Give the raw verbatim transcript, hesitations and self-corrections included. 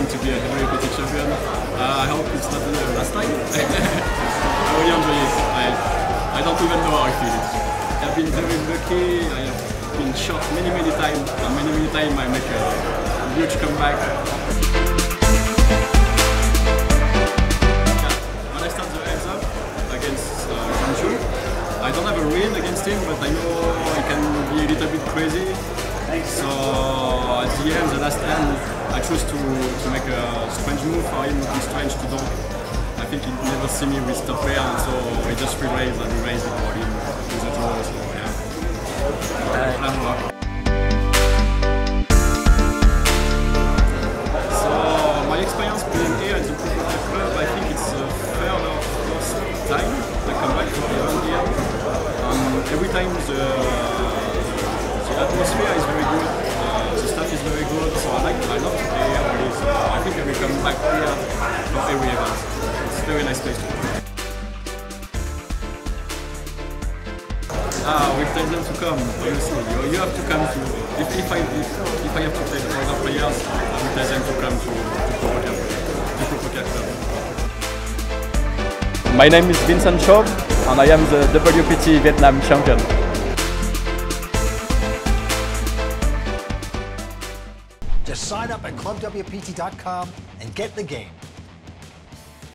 to be a W P T champion. Uh, I hope it's not the last time. I really enjoy it. I, I don't even know how I feel it. I've been very lucky. I have been shot many, many times, and many, many times I make a huge comeback. When I start the heads up against uh, Chauve, I don't have a win against him, but I know he can be a little bit crazy. So at the end, the last hand, I choose to, to make a strange move for him, looking strange to donk. I think he never see me with top pair, and so he just re-raised and re-raised it for him with a draw. So yeah. Uh, so my experience playing here at the Poker-Turnier club, I think it's the third or fourth time I come back to the here. Um, every time the The atmosphere is very good, uh, the staff is very good, so I like I love to play here really, so I think I will come back here for every event. It's a very nice place to play. Ah, we tell them to come, honestly. You, you have to come to, if, if, I, if, if I have to play for other players, I will tell them to come to, to Poker Club. My name is Vincent Chauve, and I am the W P T Vietnam champion. Just sign up at Club W P T dot com and get the game.